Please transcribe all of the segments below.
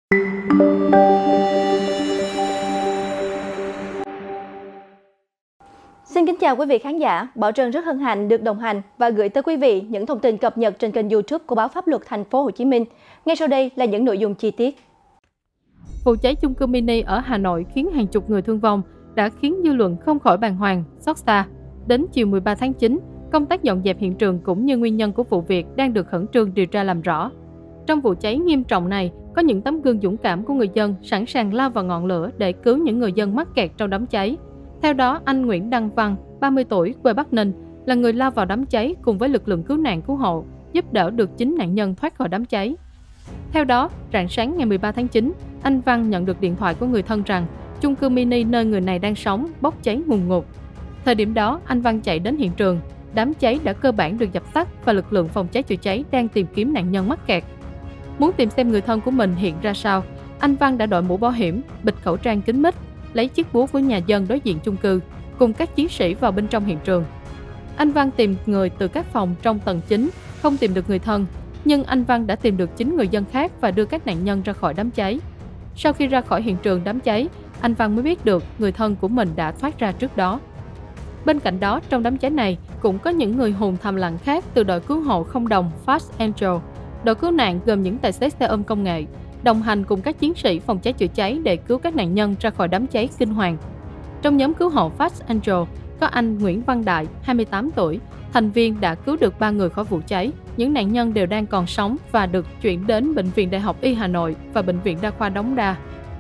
Xin kính chào quý vị khán giả, Bảo Trân rất hân hạnh được đồng hành và gửi tới quý vị những thông tin cập nhật trên kênh YouTube của báo Pháp luật Thành phố Hồ Chí Minh. Ngay sau đây là những nội dung chi tiết. Vụ cháy chung cư mini ở Hà Nội khiến hàng chục người thương vong đã khiến dư luận không khỏi bàng hoàng, xót xa. Đến chiều 13 tháng 9, công tác dọn dẹp hiện trường cũng như nguyên nhân của vụ việc đang được khẩn trương điều tra làm rõ. Trong vụ cháy nghiêm trọng này, có những tấm gương dũng cảm của người dân sẵn sàng lao vào ngọn lửa để cứu những người dân mắc kẹt trong đám cháy. Theo đó, anh Nguyễn Đăng Văn, 30 tuổi, quê Bắc Ninh, là người lao vào đám cháy cùng với lực lượng cứu nạn cứu hộ, giúp đỡ được 9 nạn nhân thoát khỏi đám cháy. Theo đó, rạng sáng ngày 13 tháng 9, anh Văn nhận được điện thoại của người thân rằng chung cư mini nơi người này đang sống bốc cháy ngùn ngụt. Thời điểm đó, anh Văn chạy đến hiện trường. Đám cháy đã cơ bản được dập tắt và lực lượng phòng cháy chữa cháy đang tìm kiếm nạn nhân mắc kẹt. Muốn tìm xem người thân của mình hiện ra sao, anh Văn đã đội mũ bảo hiểm, bịt khẩu trang kín mít, lấy chiếc búa của nhà dân đối diện chung cư, cùng các chiến sĩ vào bên trong hiện trường. Anh Văn tìm người từ các phòng trong tầng 9, không tìm được người thân, nhưng anh Văn đã tìm được 9 người dân khác và đưa các nạn nhân ra khỏi đám cháy. Sau khi ra khỏi hiện trường đám cháy, anh Văn mới biết được người thân của mình đã thoát ra trước đó. Bên cạnh đó, trong đám cháy này cũng có những người hùng thầm lặng khác từ đội cứu hộ không đồng Fast Angel. Đội cứu nạn gồm những tài xế xe ôm công nghệ, đồng hành cùng các chiến sĩ phòng cháy chữa cháy để cứu các nạn nhân ra khỏi đám cháy kinh hoàng. Trong nhóm cứu hộ Fast Angel có anh Nguyễn Văn Đại, 28 tuổi, thành viên đã cứu được 3 người khỏi vụ cháy. Những nạn nhân đều đang còn sống và được chuyển đến Bệnh viện Đại học Y Hà Nội và Bệnh viện Đa khoa Đống Đa.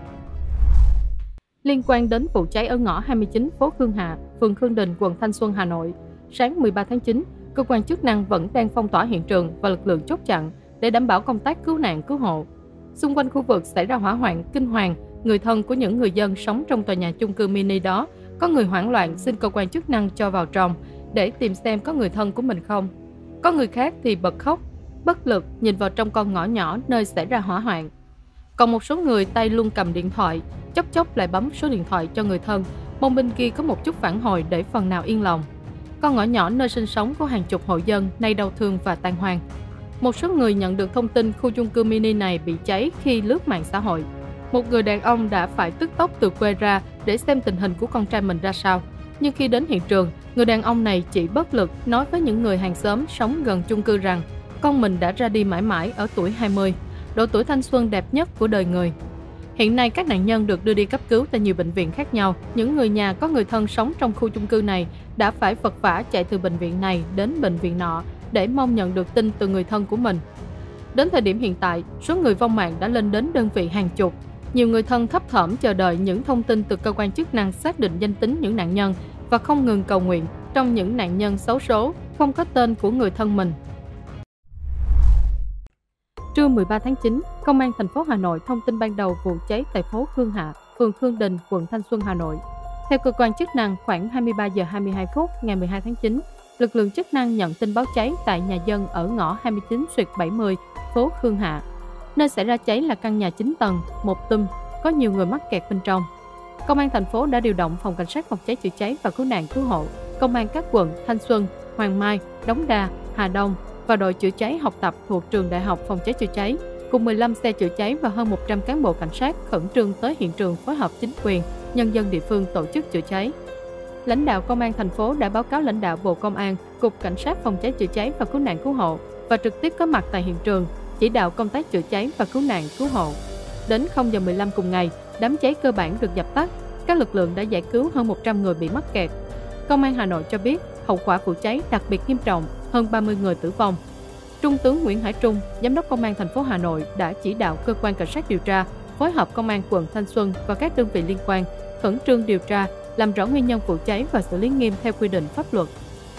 Liên quan đến vụ cháy ở ngõ 29 phố Khương Hạ, phường Khương Đình, quận Thanh Xuân, Hà Nội, sáng 13 tháng 9, cơ quan chức năng vẫn đang phong tỏa hiện trường và lực lượng chốt chặn để đảm bảo công tác cứu nạn cứu hộ. Xung quanh khu vực xảy ra hỏa hoạn kinh hoàng, người thân của những người dân sống trong tòa nhà chung cư mini đó có người hoảng loạn xin cơ quan chức năng cho vào trong để tìm xem có người thân của mình không. Có người khác thì bật khóc, bất lực nhìn vào trong con ngõ nhỏ nơi xảy ra hỏa hoạn. Còn một số người tay luôn cầm điện thoại, chốc chốc lại bấm số điện thoại cho người thân, mong bên kia có một chút phản hồi để phần nào yên lòng. Con ngõ nhỏ nơi sinh sống của hàng chục hộ dân nay đau thương và tan hoang. Một số người nhận được thông tin khu chung cư mini này bị cháy khi lướt mạng xã hội. Một người đàn ông đã phải tức tốc từ quê ra để xem tình hình của con trai mình ra sao. Nhưng khi đến hiện trường, người đàn ông này chỉ bất lực nói với những người hàng xóm sống gần chung cư rằng con mình đã ra đi mãi mãi ở tuổi 20, độ tuổi thanh xuân đẹp nhất của đời người. Hiện nay các nạn nhân được đưa đi cấp cứu tại nhiều bệnh viện khác nhau. Những người nhà có người thân sống trong khu chung cư này đã phải vật vã chạy từ bệnh viện này đến bệnh viện nọ để mong nhận được tin từ người thân của mình. Đến thời điểm hiện tại, số người vong mạng đã lên đến đơn vị hàng chục. Nhiều người thân thấp thỏm chờ đợi những thông tin từ cơ quan chức năng xác định danh tính những nạn nhân và không ngừng cầu nguyện trong những nạn nhân xấu số không có tên của người thân mình. Trưa 13 tháng 9, Công an thành phố Hà Nội thông tin ban đầu vụ cháy tại phố Khương Hạ, phường Khương Đình, quận Thanh Xuân, Hà Nội. Theo cơ quan chức năng, khoảng 23 giờ 22 phút ngày 12 tháng 9, lực lượng chức năng nhận tin báo cháy tại nhà dân ở ngõ 29/70, phố Khương Hạ. Nơi xảy ra cháy là căn nhà 9 tầng, 1 tum, có nhiều người mắc kẹt bên trong. Công an thành phố đã điều động phòng cảnh sát phòng cháy chữa cháy và cứu nạn cứu hộ, công an các quận Thanh Xuân, Hoàng Mai, Đống Đa, Hà Đông và đội chữa cháy học tập thuộc trường Đại học Phòng cháy chữa cháy, cùng 15 xe chữa cháy và hơn 100 cán bộ cảnh sát khẩn trương tới hiện trường phối hợp chính quyền, nhân dân địa phương tổ chức chữa cháy. Lãnh đạo Công an thành phố đã báo cáo lãnh đạo Bộ Công an, Cục Cảnh sát Phòng cháy chữa cháy và cứu nạn cứu hộ và trực tiếp có mặt tại hiện trường, chỉ đạo công tác chữa cháy và cứu nạn cứu hộ. Đến 0 giờ 15 cùng ngày, đám cháy cơ bản được dập tắt, các lực lượng đã giải cứu hơn 100 người bị mắc kẹt. Công an Hà Nội cho biết, hậu quả vụ cháy đặc biệt nghiêm trọng, hơn 30 người tử vong. Trung tướng Nguyễn Hải Trung, Giám đốc Công an thành phố Hà Nội đã chỉ đạo cơ quan cảnh sát điều tra, phối hợp Công an quận Thanh Xuân và các đơn vị liên quan khẩn trương điều tra, làm rõ nguyên nhân vụ cháy và xử lý nghiêm theo quy định pháp luật.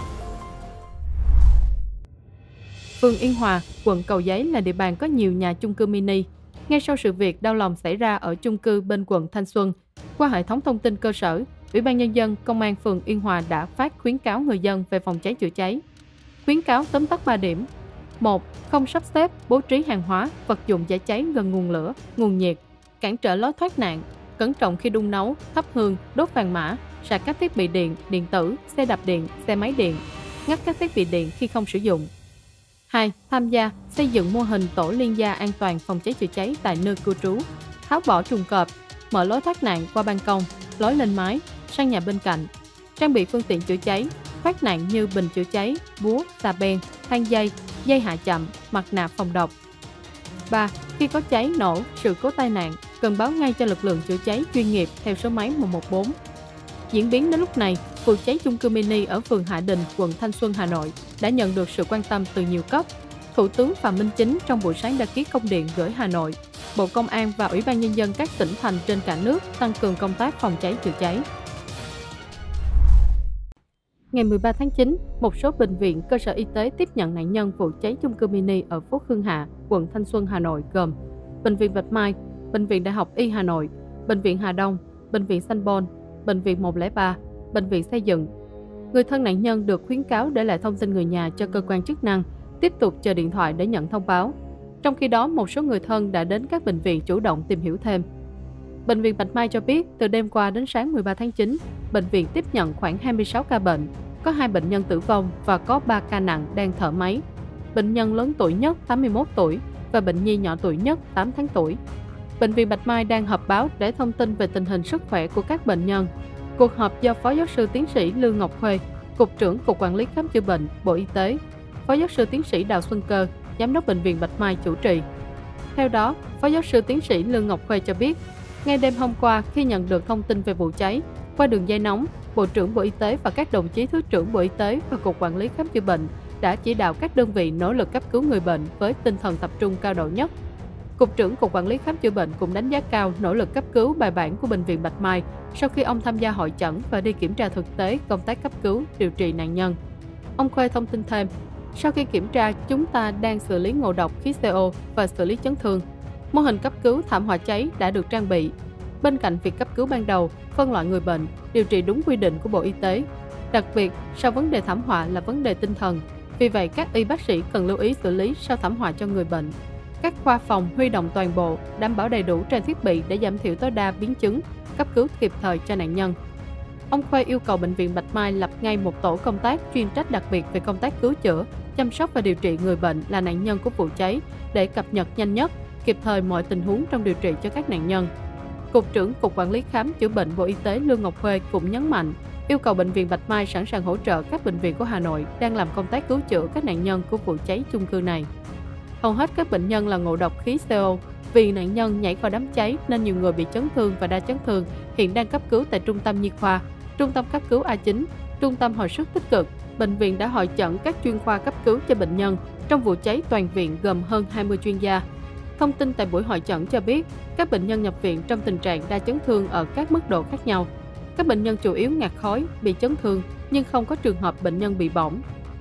Phường Yên Hòa, quận Cầu Giấy là địa bàn có nhiều nhà chung cư mini. Ngay sau sự việc đau lòng xảy ra ở chung cư bên quận Thanh Xuân, qua hệ thống thông tin cơ sở, Ủy ban Nhân dân Công an phường Yên Hòa đã phát khuyến cáo người dân về phòng cháy chữa cháy. Khuyến cáo tóm tắt 3 điểm. 1. Không sắp xếp, bố trí hàng hóa, vật dụng dễ cháy gần nguồn lửa, nguồn nhiệt, cản trở lối thoát nạn, cẩn trọng khi đun nấu, thắp hương, đốt vàng mã, sạc các thiết bị điện, điện tử, xe đạp điện, xe máy điện, ngắt các thiết bị điện khi không sử dụng. 2. Tham gia xây dựng mô hình tổ liên gia an toàn phòng cháy chữa cháy tại nơi cư trú, tháo bỏ chuồng cọp, mở lối thoát nạn qua ban công, lối lên mái, sang nhà bên cạnh, trang bị phương tiện chữa cháy, thoát nạn như bình chữa cháy, búa, xà beng, thang dây, dây hạ chậm, mặt nạ phòng độc. 3. Khi có cháy nổ, sự cố tai nạn, cần báo ngay cho lực lượng chữa cháy chuyên nghiệp theo số máy 114. Diễn biến đến lúc này, vụ cháy chung cư mini ở phường Hạ Đình, quận Thanh Xuân, Hà Nội đã nhận được sự quan tâm từ nhiều cấp. Thủ tướng Phạm Minh Chính trong buổi sáng đã ký công điện gửi Hà Nội, Bộ Công an và Ủy ban Nhân dân các tỉnh thành trên cả nước tăng cường công tác phòng cháy chữa cháy. Ngày 13 tháng 9, một số bệnh viện, cơ sở y tế tiếp nhận nạn nhân vụ cháy chung cư mini ở phố Khương Hạ, quận Thanh Xuân, Hà Nội gồm Bệnh viện Bạch Mai, Bệnh viện Đại học Y Hà Nội, Bệnh viện Hà Đông, Bệnh viện Sanh Pôn, Bệnh viện 103, Bệnh viện Xây dựng. Người thân nạn nhân được khuyến cáo để lại thông tin người nhà cho cơ quan chức năng, tiếp tục chờ điện thoại để nhận thông báo. Trong khi đó, một số người thân đã đến các bệnh viện chủ động tìm hiểu thêm. Bệnh viện Bạch Mai cho biết, từ đêm qua đến sáng 13 tháng 9, bệnh viện tiếp nhận khoảng 26 ca bệnh, có 2 bệnh nhân tử vong và có 3 ca nặng đang thở máy. Bệnh nhân lớn tuổi nhất 81 tuổi và bệnh nhi nhỏ tuổi nhất 8 tháng tuổi. Bệnh viện Bạch Mai đang họp báo để thông tin về tình hình sức khỏe của các bệnh nhân. Cuộc họp do Phó giáo sư tiến sĩ Lương Ngọc Khuê, Cục trưởng Cục Quản lý Khám chữa bệnh, Bộ Y tế, Phó giáo sư tiến sĩ Đào Xuân Cơ, Giám đốc Bệnh viện Bạch Mai chủ trì. Theo đó, Phó giáo sư tiến sĩ Lương Ngọc Khuê cho biết, ngay đêm hôm qua khi nhận được thông tin về vụ cháy, qua đường dây nóng, Bộ trưởng Bộ Y tế và các đồng chí Thứ trưởng Bộ Y tế và Cục Quản lý Khám chữa bệnh đã chỉ đạo các đơn vị nỗ lực cấp cứu người bệnh với tinh thần tập trung cao độ nhất. Cục trưởng Cục Quản lý Khám chữa bệnh cũng đánh giá cao nỗ lực cấp cứu bài bản của Bệnh viện Bạch Mai sau khi ông tham gia hội chẩn và đi kiểm tra thực tế công tác cấp cứu, điều trị nạn nhân. Ông Khuê thông tin thêm, sau khi kiểm tra, chúng ta đang xử lý ngộ độc khí CO và xử lý chấn thương. Mô hình cấp cứu thảm họa cháy đã được trang bị. Bên cạnh việc cấp cứu ban đầu, phân loại người bệnh, điều trị đúng quy định của Bộ Y tế. Đặc biệt, sau vấn đề thảm họa là vấn đề tinh thần. Vì vậy, các y bác sĩ cần lưu ý xử lý sau thảm họa cho người bệnh. Các khoa phòng huy động toàn bộ, đảm bảo đầy đủ trang thiết bị để giảm thiểu tối đa biến chứng, cấp cứu kịp thời cho nạn nhân. Ông Khuê yêu cầu Bệnh viện Bạch Mai lập ngay một tổ công tác chuyên trách đặc biệt về công tác cứu chữa, chăm sóc và điều trị người bệnh là nạn nhân của vụ cháy để cập nhật nhanh nhất, kịp thời mọi tình huống trong điều trị cho các nạn nhân. Cục trưởng Cục Quản lý Khám chữa bệnh Bộ Y tế Lương Ngọc Khuê cũng nhấn mạnh, yêu cầu Bệnh viện Bạch Mai sẵn sàng hỗ trợ các bệnh viện của Hà Nội đang làm công tác cứu chữa các nạn nhân của vụ cháy chung cư này. Hầu hết các bệnh nhân là ngộ độc khí CO. Vì nạn nhân nhảy vào đám cháy nên nhiều người bị chấn thương và đa chấn thương hiện đang cấp cứu tại Trung tâm Nhi khoa, Trung tâm cấp cứu A9, Trung tâm hồi sức tích cực. Bệnh viện đã hội chẩn các chuyên khoa cấp cứu cho bệnh nhân. Trong vụ cháy toàn viện gồm hơn 20 chuyên gia. Thông tin tại buổi hội chẩn cho biết, các bệnh nhân nhập viện trong tình trạng đa chấn thương ở các mức độ khác nhau. Các bệnh nhân chủ yếu ngạt khói, bị chấn thương, nhưng không có trường hợp bệnh nhân bị bỏng.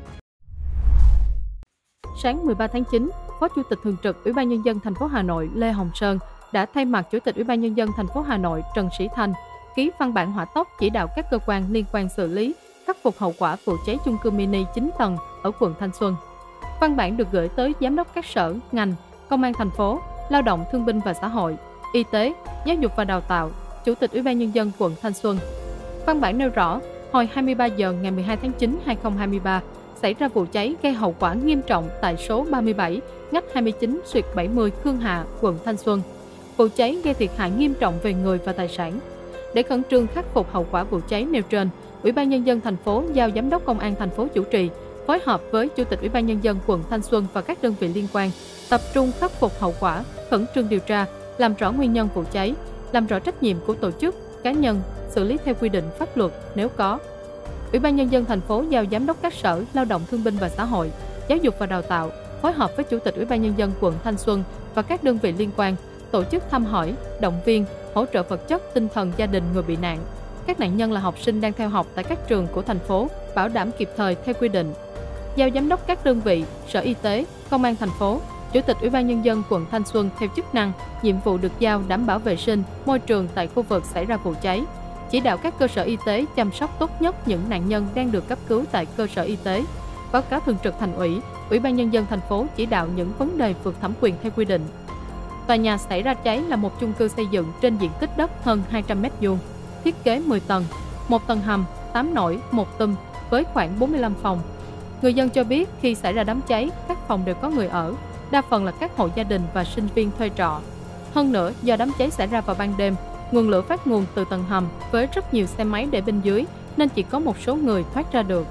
Sáng 13 tháng 9, Phó Chủ tịch Thường trực Ủy ban Nhân dân thành phố Hà Nội Lê Hồng Sơn đã thay mặt Chủ tịch Ủy ban Nhân dân thành phố Hà Nội Trần Sĩ Thanh ký văn bản hỏa tốc chỉ đạo các cơ quan liên quan xử lý, khắc phục hậu quả vụ cháy chung cư mini 9 tầng ở quận Thanh Xuân. Văn bản được gửi tới Giám đốc các sở, ngành, Công an thành phố, Lao động Thương binh và Xã hội, Y tế, Giáo dục và Đào tạo, Chủ tịch Ủy ban Nhân dân quận Thanh Xuân. Văn bản nêu rõ, hồi 23 giờ ngày 12 tháng 9, 2023, xảy ra vụ cháy gây hậu quả nghiêm trọng tại số 37, ngách 29/70 Khương Hạ, quận Thanh Xuân. Vụ cháy gây thiệt hại nghiêm trọng về người và tài sản. Để khẩn trương khắc phục hậu quả vụ cháy nêu trên, Ủy ban Nhân dân thành phố giao Giám đốc Công an thành phố chủ trì, phối hợp với Chủ tịch Ủy ban Nhân dân quận Thanh Xuân và các đơn vị liên quan, tập trung khắc phục hậu quả, khẩn trương điều tra, làm rõ nguyên nhân vụ cháy, làm rõ trách nhiệm của tổ chức, cá nhân, xử lý theo quy định pháp luật nếu có. Ủy ban Nhân dân thành phố giao Giám đốc các sở, Lao động Thương binh và Xã hội, Giáo dục và Đào tạo, phối hợp với Chủ tịch Ủy ban Nhân dân quận Thanh Xuân và các đơn vị liên quan, tổ chức thăm hỏi, động viên, hỗ trợ vật chất, tinh thần gia đình người bị nạn. Các nạn nhân là học sinh đang theo học tại các trường của thành phố, bảo đảm kịp thời theo quy định. Giao Giám đốc các đơn vị, Sở Y tế, Công an thành phố, Chủ tịch Ủy ban Nhân dân quận Thanh Xuân theo chức năng, nhiệm vụ được giao đảm bảo vệ sinh, môi trường tại khu vực xảy ra vụ cháy. Chỉ đạo các cơ sở y tế chăm sóc tốt nhất những nạn nhân đang được cấp cứu tại cơ sở y tế. Báo cáo Thường trực Thành ủy, Ủy ban Nhân dân thành phố chỉ đạo những vấn đề vượt thẩm quyền theo quy định. Tòa nhà xảy ra cháy là một chung cư xây dựng trên diện tích đất hơn 200 m², thiết kế 10 tầng, 1 tầng hầm, 8 nổi, 1 tum với khoảng 45 phòng. Người dân cho biết khi xảy ra đám cháy, các phòng đều có người ở, đa phần là các hộ gia đình và sinh viên thuê trọ. Hơn nữa, do đám cháy xảy ra vào ban đêm, nguồn lửa phát nguồn từ tầng hầm với rất nhiều xe máy để bên dưới nên chỉ có một số người thoát ra được.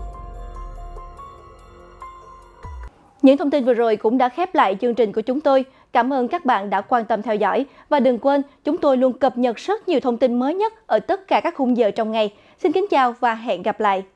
Những thông tin vừa rồi cũng đã khép lại chương trình của chúng tôi. Cảm ơn các bạn đã quan tâm theo dõi. Và đừng quên, chúng tôi luôn cập nhật rất nhiều thông tin mới nhất ở tất cả các khung giờ trong ngày. Xin kính chào và hẹn gặp lại!